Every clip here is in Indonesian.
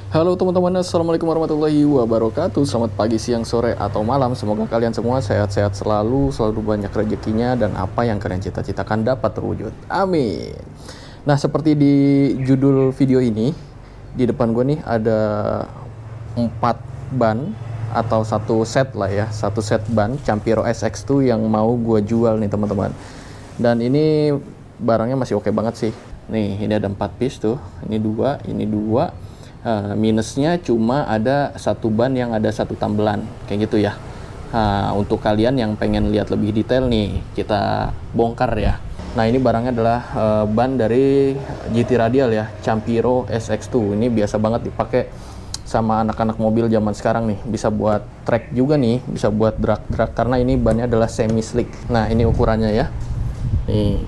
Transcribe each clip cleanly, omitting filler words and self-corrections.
Halo teman-teman, assalamualaikum warahmatullahi wabarakatuh. Selamat pagi, siang, sore, atau malam. Semoga kalian semua sehat-sehat selalu banyak rezekinya, dan apa yang kalian cita-citakan dapat terwujud. Amin. Nah, seperti di judul video ini, di depan gue nih ada 4 ban atau satu set lah ya, satu set ban Campiro SX2 yang mau gue jual nih teman-teman. Dan ini barangnya masih oke banget sih. Nih, ini ada 4 piece tuh, ini 2, ini 2. Minusnya cuma ada satu ban yang ada satu tambelan kayak gitu ya. Untuk kalian yang pengen lihat lebih detail nih, kita bongkar ya. Nah, ini barangnya adalah ban dari GT Radial ya, Campiro SX2. Ini biasa banget dipakai sama anak-anak mobil zaman sekarang nih. Bisa buat track juga nih, bisa buat drag-drag karena ini bannya adalah semi slick. Nah, ini ukurannya ya. Nih,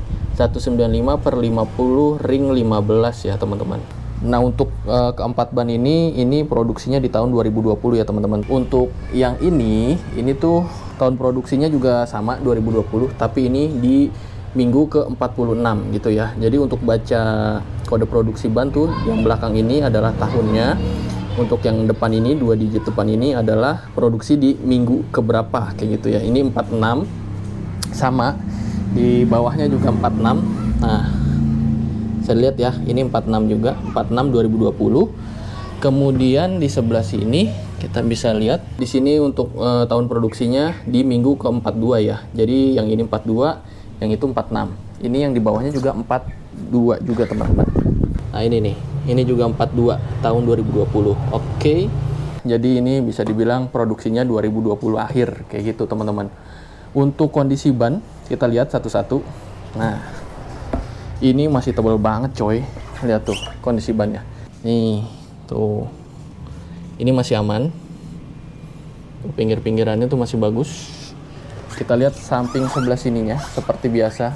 195/50 ring 15 ya teman-teman. Nah, untuk keempat ban ini produksinya di tahun 2020 ya teman-teman. Untuk yang ini tuh tahun produksinya juga sama 2020, tapi ini di minggu ke-46 gitu ya. Jadi untuk baca kode produksi ban tuh yang belakang ini adalah tahunnya. Untuk yang depan ini, 2 digit depan ini adalah produksi di minggu keberapa kayak gitu ya. Ini 46 sama, di bawahnya juga 46. Nah, saya lihat ya, ini 46 juga, 46 2020. Kemudian di sebelah sini kita bisa lihat di sini untuk tahun produksinya di minggu ke-42 ya. Jadi yang ini 42, yang itu 46. Ini yang di bawahnya juga 42 juga teman-teman. Nah, ini nih, ini juga 42 tahun 2020. Oke. Jadi ini bisa dibilang produksinya 2020 akhir kayak gitu teman-teman. Untuk kondisi ban kita lihat satu-satu. Nah, ini masih tebal banget coy. Lihat tuh kondisi bannya. Nih, tuh. Ini masih aman. Pinggir-pinggirannya tuh masih bagus. Kita lihat samping sebelah sininya seperti biasa.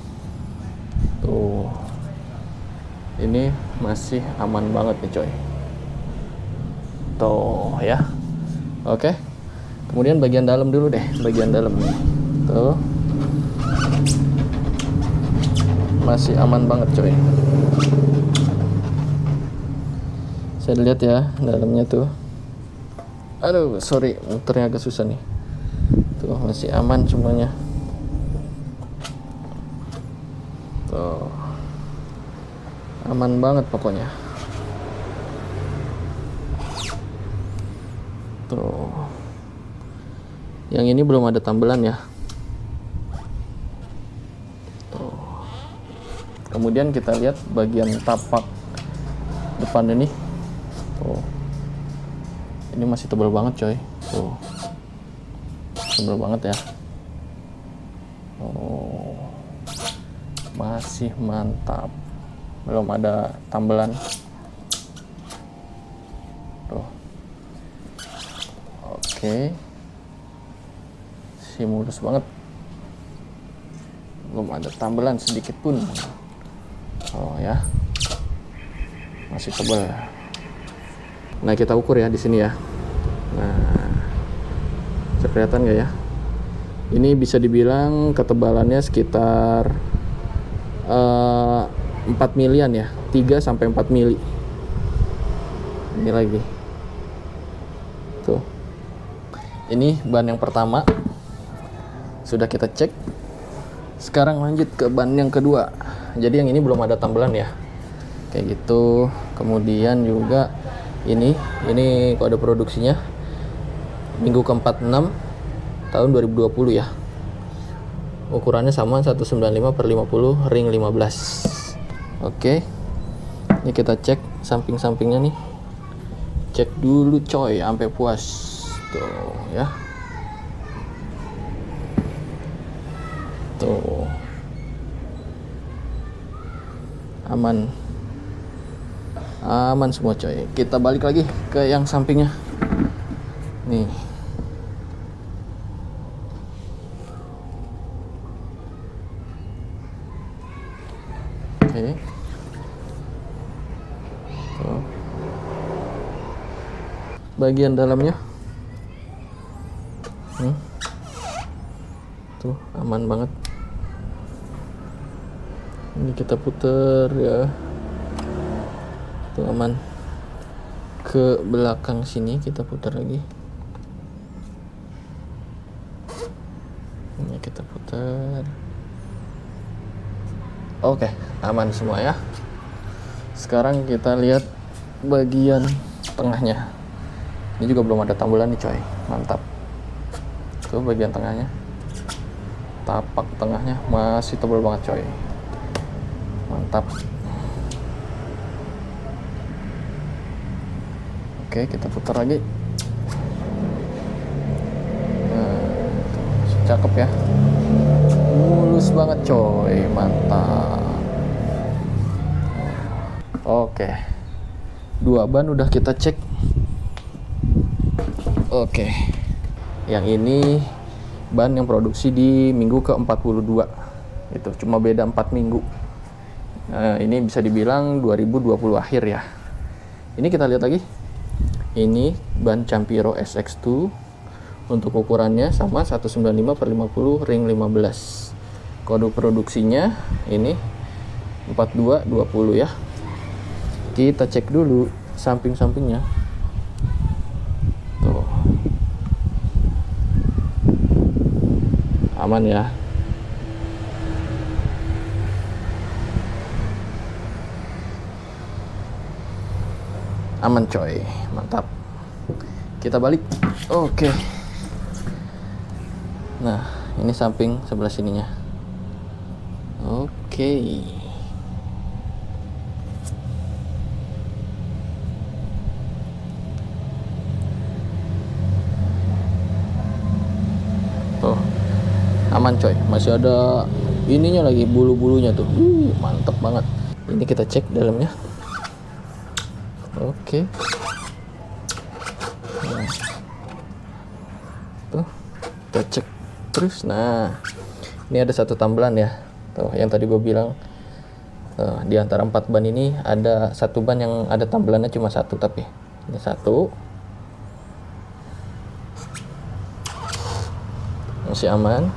Tuh. Ini masih aman banget nih coy. Tuh ya. Oke. Kemudian bagian dalam dulu deh, bagian dalam. Tuh. Masih aman banget coy. Saya lihat ya dalamnya tuh. Aduh, sorry, muternya agak susah nih. Tuh, masih aman semuanya. Tuh. Aman banget pokoknya. Tuh. Yang ini belum ada tambelan ya. Kemudian kita lihat bagian tapak depan ini. Tuh. Ini masih tebal banget coy. Tuh. Tebal banget ya. Oh. Masih mantap. Belum ada tambelan. Tuh. Oke. Si mulus banget. Belum ada tambelan sedikit pun. Oh ya, masih tebal. Nah, kita ukur ya di sini ya. Nah, bisa kelihatan nggak ya? Ini bisa dibilang ketebalannya sekitar 4 milian ya, 3 sampai 4 mili. Ini lagi. Tuh. Ini ban yang pertama. Sudah kita cek. Sekarang lanjut ke ban yang kedua. Jadi yang ini belum ada tambelan ya, kayak gitu. Kemudian juga ini kode produksinya minggu ke-46 tahun 2020 ya. Ukurannya sama 195/50 ring 15. Oke. Ini kita cek samping-sampingnya nih. Cek dulu coy sampai puas. Tuh ya. Tuh. Aman semua coy. Kita balik lagi ke yang sampingnya nih. Oke. Tuh. Bagian dalamnya tuh aman banget. Ini kita puter ya. Tuh aman. ke belakang sini, kita putar lagi. Ini kita putar. Oke, aman semua ya. Sekarang kita lihat bagian tengahnya. Ini juga belum ada tambulan nih coy, mantap. Tuh bagian tengahnya, tapak tengahnya masih tebal banget coy, mantap. Oke, kita putar lagi. Nah, cakep ya, mulus banget coy, mantap. Oke, dua ban udah kita cek. Oke, yang ini ban yang produksi di minggu ke-42, itu cuma beda 4 minggu. Nah, ini bisa dibilang 2020 akhir ya. Ini kita lihat lagi. Ini ban Campiro SX2, untuk ukurannya sama 195/50 ring 15. Kode produksinya ini 4220 ya. Kita cek dulu samping-sampingnya. Tuh. Aman ya. Aman coy, mantap. Kita balik. Oke. Nah, ini samping sebelah sininya. Oke. Tuh, aman coy. Masih ada ininya lagi, bulu-bulunya tuh. Mantep banget. Ini kita cek dalamnya. Oke. Nah, tuh kita cek terus. Nah, ini ada satu tambelan ya. Tuh, yang tadi gue bilang, di antara 4 ban ini ada satu ban yang ada tambelannya cuma satu, tapi ini satu. Masih aman.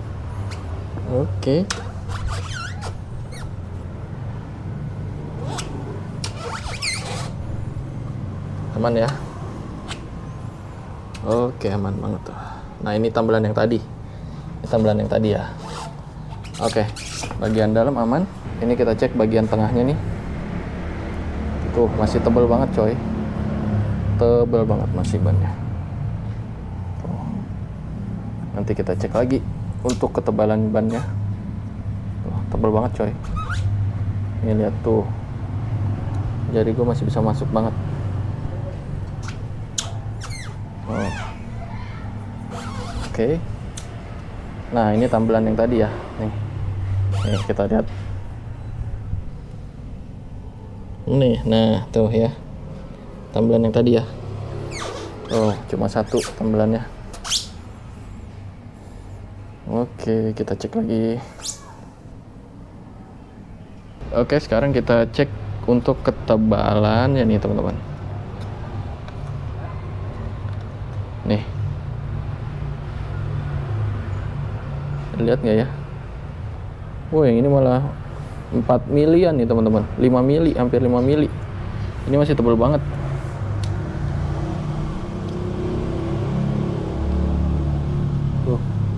Oke. Aman ya. Oke, aman banget tuh. Nah, ini tambelan yang tadi. Ini tambelan yang tadi ya. Oke, bagian dalam aman. Ini kita cek bagian tengahnya nih. Tuh, masih tebal banget coy. Tebal banget masih bannya. Tuh. Nanti kita cek lagi untuk ketebalan bannya. Tuh, tebal banget coy. Ini lihat tuh. Jari gue masih bisa masuk banget. Oh. Oke. Nah, ini tambelan yang tadi ya. Nih kita lihat. Nih, nah tuh ya. Tambelan yang tadi ya. Oh, cuma satu tambelannya. Oke, kita cek lagi. Oke, sekarang kita cek untuk ketebalan ya nih teman-teman. Nih, lihat nggak ya? Wah, yang ini malah 4 milian nih teman-teman, 5 mili, hampir 5 mili. Ini masih tebal banget. Tuh.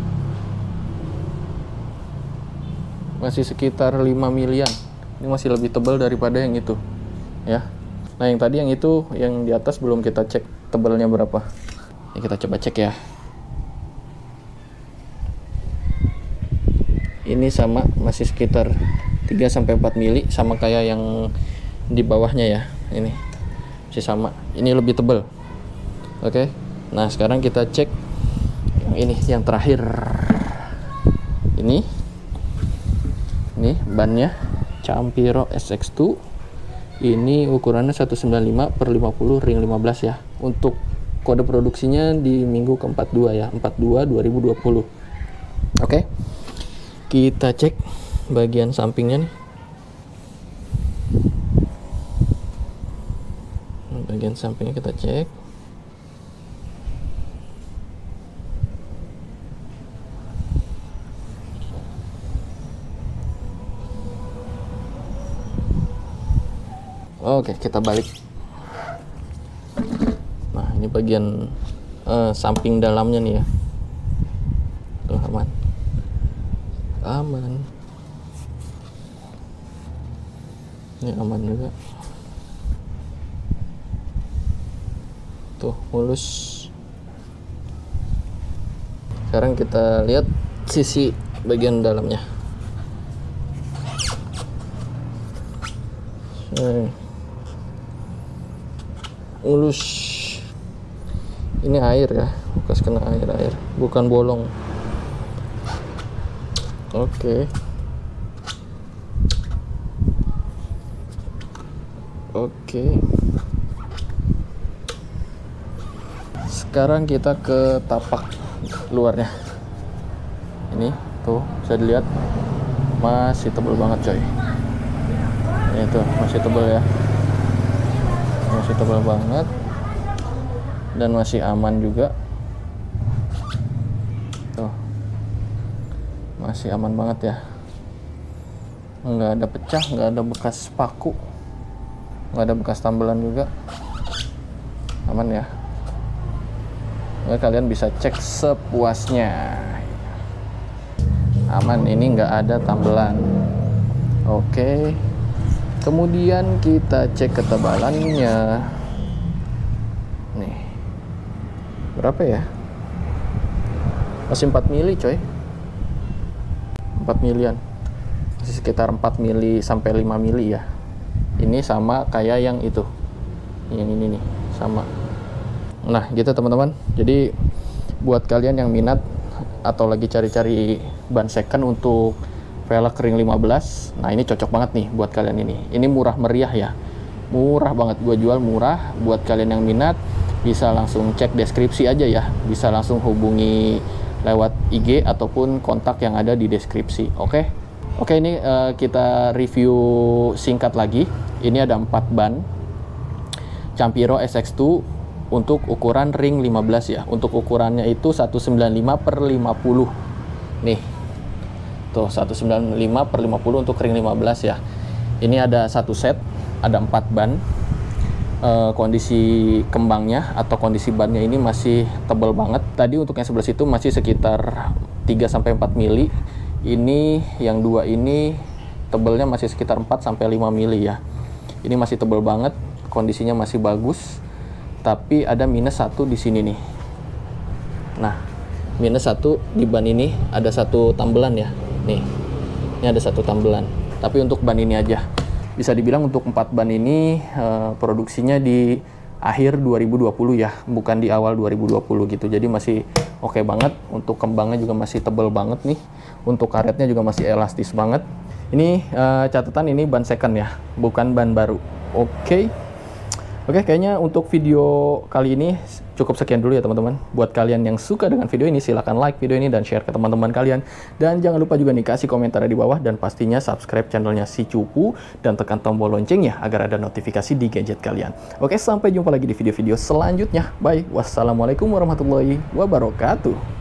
Masih sekitar 5 milian. Ini masih lebih tebal daripada yang itu ya. Nah, yang tadi yang itu, yang di atas belum kita cek tebalnya berapa. Ini kita coba cek ya. Ini sama, masih sekitar 3-4 mili, sama kayak yang di bawahnya ya. Ini masih sama, ini lebih tebal. Oke, nah sekarang kita cek yang ini, yang terakhir. Ini bannya Campiro SX2. Ini ukurannya 195/50 ring 15 ya. Untuk kode produksinya di minggu ke-42 ya, 42/2020. Oke. Kita cek bagian sampingnya nih. Bagian sampingnya kita cek. Oke, kita balik. ini bagian samping dalamnya nih ya. Tuh, aman. Ini aman juga. Tuh, mulus. Sekarang kita lihat sisi bagian dalamnya. Mulus. Ini air ya, bekas kena air, bukan bolong. Oke. Sekarang kita ke tapak luarnya. Ini tuh bisa dilihat masih tebal banget coy. Ini tuh masih tebal ya, masih tebal banget dan masih aman juga. Tuh masih aman banget ya, nggak ada pecah, nggak ada bekas paku, nggak ada bekas tambelan juga, aman ya. Nah, kalian bisa cek sepuasnya, aman, ini nggak ada tambelan. Oke, kemudian kita cek ketebalannya. Nih, berapa ya? Masih 4 mili coy, 4 milian, masih sekitar 4 mili sampai 5 mili ya. Ini sama kayak yang itu, yang ini nih, sama. Nah gitu teman-teman, jadi buat kalian yang minat atau lagi cari-cari ban second untuk velg ring 15, nah ini cocok banget nih buat kalian ini. Ini murah meriah ya, murah banget, gue jual murah. Buat kalian yang minat bisa langsung cek deskripsi aja ya, bisa langsung hubungi lewat IG ataupun kontak yang ada di deskripsi. Oke, ini kita review singkat lagi. Ini ada 4 ban Campiro SX2 untuk ukuran ring 15 ya. Untuk ukurannya itu 195/50 nih, tuh 195/50 untuk ring 15 ya. Ini ada satu set, ada 4 ban. Kondisi kembangnya atau kondisi bannya ini masih tebal banget. Tadi untuk yang sebelah situ masih sekitar 3-4 mili. Ini yang 2 ini tebalnya masih sekitar 4-5 mili ya. Ini masih tebal banget, kondisinya masih bagus. Tapi ada minus 1 di sini nih. Nah, minus 1 di ban ini ada 1 tambelan ya. Nih, ini ada 1 tambelan. Tapi untuk ban ini aja. Bisa dibilang untuk 4 ban ini produksinya di akhir 2020 ya, bukan di awal 2020 gitu. Jadi masih oke banget. Untuk kembangnya juga masih tebal banget nih. Untuk karetnya juga masih elastis banget. Ini catatan ini ban second ya, bukan ban baru. Oke, kayaknya untuk video kali ini cukup sekian dulu ya teman-teman. Buat kalian yang suka dengan video ini, silahkan like video ini dan share ke teman-teman kalian. Dan jangan lupa juga nih kasih komentar di bawah dan pastinya subscribe channelnya si Cupu dan tekan tombol loncengnya agar ada notifikasi di gadget kalian. Oke, sampai jumpa lagi di video-video selanjutnya. Bye, wassalamualaikum warahmatullahi wabarakatuh.